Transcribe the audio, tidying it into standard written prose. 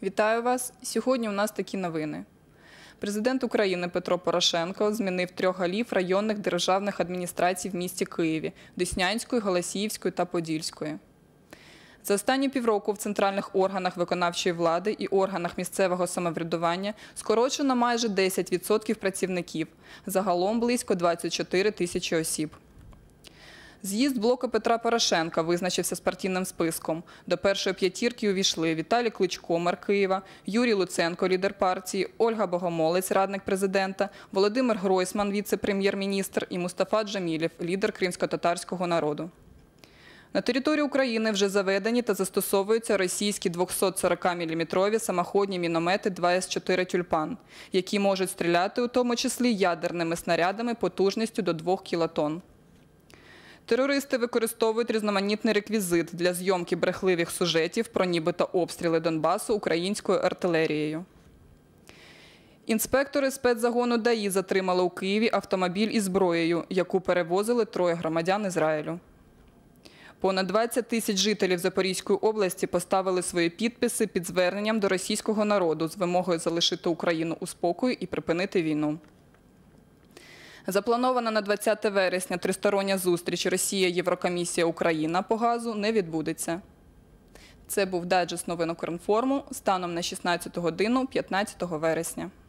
Вітаю вас! Сьогодні у нас такі новини. Президент України Петро Порошенко змінив 3 голів районних державних адміністрацій в місті Києві – Деснянської, Голосіївської та Подільської. За останні півроку в центральних органах виконавчої влади і органах місцевого самоврядування скорочено майже 10% працівників, загалом близько 24 тисячі осіб. З'їзд блоку Петра Порошенка визначився з партійним списком. До першої п'ятірки увійшли Віталій Кличко, мер Києва, Юрій Луценко, лідер партії, Ольга Богомолець, радник президента, Володимир Гройсман, віце-прем'єр-міністр і Мустафа Джемілєв, лідер кримсько-татарського народу. На території України вже заведені та застосовуються російські 240-мм самоходні міномети 2С4 «Тюльпан», які можуть стріляти у тому числі ядерними снарядами потужністю до 2 кілотонн. Терористи використовують різноманітний реквізит для зйомки брехливих сюжетів про нібито обстріли Донбасу українською артилерією. Інспектори спецзагону ДАІ затримали у Києві автомобіль із зброєю, яку перевозили 3 громадян Ізраїлю. Понад 20 тисяч жителів Запорізької області поставили свої підписи під зверненням до російського народу з вимогою залишити Україну у спокої і припинити війну. Запланована на 20 вересня тристороння зустріч Росія-Єврокомісія-Україна по газу не відбудеться. Це був дайджест новин Укрінформу станом на 16 годину 15 вересня.